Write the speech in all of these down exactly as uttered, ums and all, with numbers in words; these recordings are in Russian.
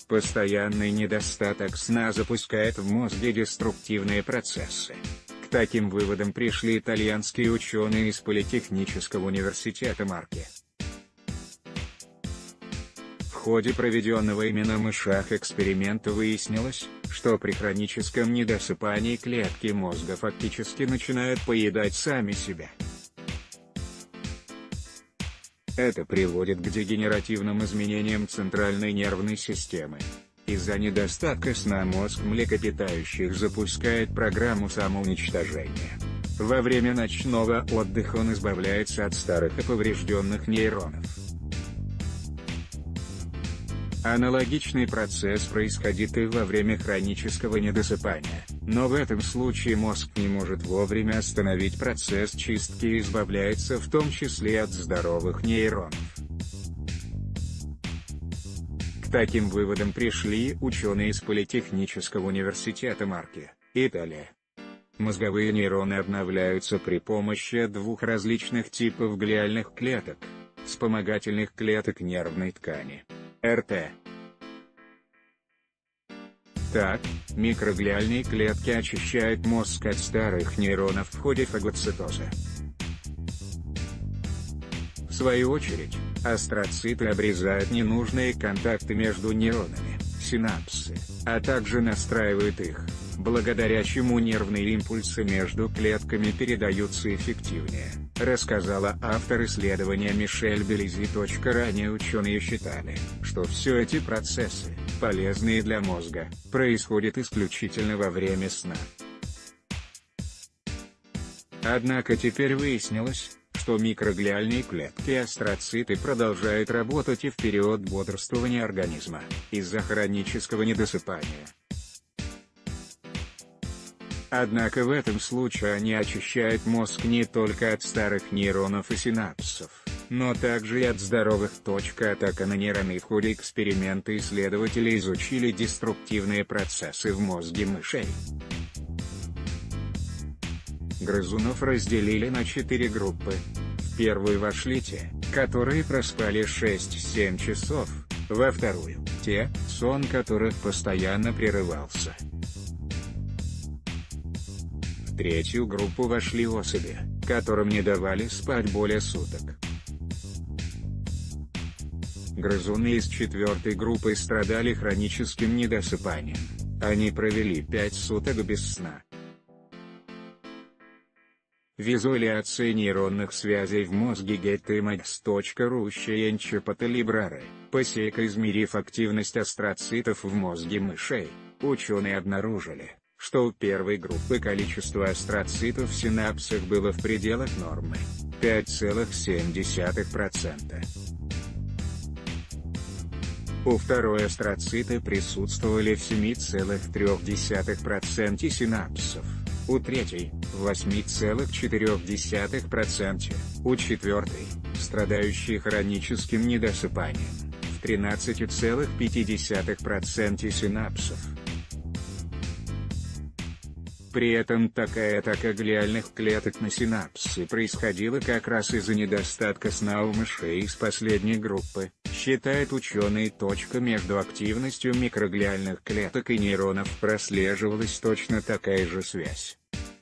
Постоянный недостаток сна запускает в мозге деструктивные процессы. К таким выводам пришли итальянские ученые из Политехнического университета Марки. В ходе проведенного ими на мышах эксперимента выяснилось, что при хроническом недосыпании клетки мозга фактически начинают поедать сами себя. Это приводит к дегенеративным изменениям центральной нервной системы. Из-за недостатка сна мозг млекопитающих запускает программу самоуничтожения. Во время ночного отдыха он избавляется от старых и поврежденных нейронов. Аналогичный процесс происходит и во время хронического недосыпания, но в этом случае мозг не может вовремя остановить процесс чистки и избавляется в том числе от здоровых нейронов. К таким выводам пришли ученые из Политехнического университета Марки, Италия. Мозговые нейроны обновляются при помощи двух различных типов глиальных клеток, вспомогательных клеток нервной ткани. эр тэ. Так, микроглиальные клетки очищают мозг от старых нейронов в ходе фагоцитоза. В свою очередь, астроциты обрезают ненужные контакты между нейронами, синапсы, а также настраивают их, благодаря чему нервные импульсы между клетками передаются эффективнее, рассказала автор исследования Мишель Белизи. Ранее ученые считали, что все эти процессы, полезные для мозга, происходят исключительно во время сна. Однако теперь выяснилось, что микроглиальные клетки и астроциты продолжают работать и в период бодрствования организма, из-за хронического недосыпания. Однако в этом случае они очищают мозг не только от старых нейронов и синапсов, но также и от здоровых. Атака на нейроны. В ходе эксперимента исследователи изучили деструктивные процессы в мозге мышей. Грызунов разделили на четыре группы. В первую вошли те, которые проспали шесть-семь часов, во вторую – те, сон которых постоянно прерывался. В третью группу вошли особи, которым не давали спать более суток. Грызуны из четвертой группы страдали хроническим недосыпанием. Они провели пять суток без сна. Визуализация нейронных связей в мозге getImages.ru. Щенчепоталибрары, посека. Измерив активность астроцитов в мозге мышей, ученые обнаружили, что у первой группы количество астроцитов в синапсах было в пределах нормы – пять целых семь десятых процента. У второй астроциты присутствовали в семи целых трёх десятых процента синапсов, у третьей – в восьми целых четырёх десятых процента, у четвертой, страдающей хроническим недосыпанием, в тринадцати целых пяти десятых процента синапсов. При этом такая атака глиальных клеток на синапсы происходила как раз из-за недостатка сна у мышей из последней группы, считают ученые. Между активностью микроглиальных клеток и нейронов прослеживалась точно такая же связь.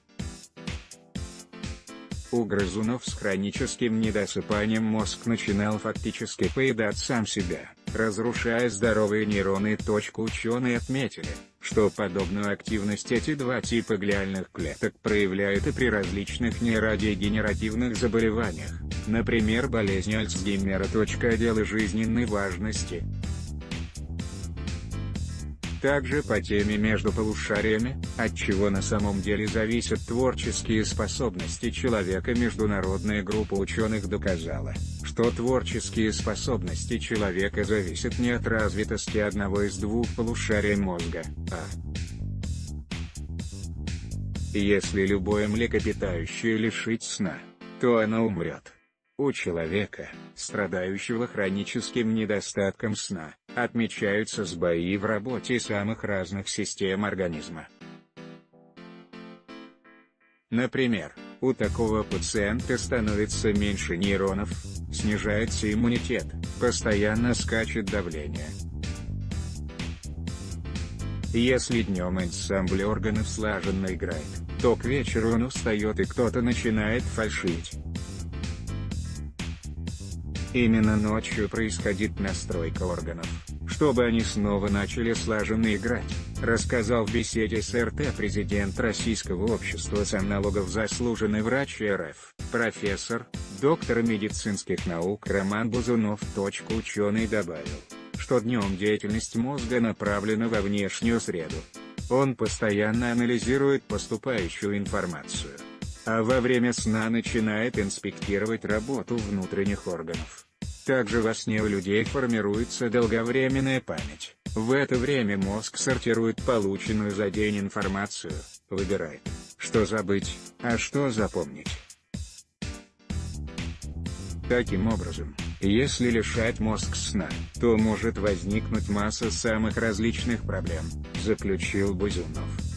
У грызунов с хроническим недосыпанием мозг начинал фактически поедать сам себя, разрушая здоровые нейроны. Ученые отметили, что подобную активность эти два типа глиальных клеток проявляют и при различных нейродегенеративных заболеваниях, например болезни Альцгеймера. Отделы жизненной важности. Также по теме между полушариями, от чего на самом деле зависят творческие способности человека. Международная группа ученых доказала, что творческие способности человека зависят не от развитости одного из двух полушарий мозга, а если любое млекопитающее лишить сна, то оно умрет. У человека, страдающего хроническим недостатком сна, отмечаются сбои в работе самых разных систем организма. Например, у такого пациента становится меньше нейронов, снижается иммунитет, постоянно скачет давление. Если днем ансамбль органов слаженно играет, то к вечеру он устает и кто-то начинает фальшивить. Именно ночью происходит настройка органов, чтобы они снова начали слаженно играть, рассказал в беседе с эр тэ президент Российского общества сомнологов, заслуженный врач эр эф, профессор, доктор медицинских наук Роман Бузунов. Ученый добавил, что днем деятельность мозга направлена во внешнюю среду. Он постоянно анализирует поступающую информацию, а во время сна начинает инспектировать работу внутренних органов. Также во сне у людей формируется долговременная память. В это время мозг сортирует полученную за день информацию, выбирает, что забыть, а что запомнить. Таким образом, если лишать мозг сна, то может возникнуть масса самых различных проблем, заключил Бузунов.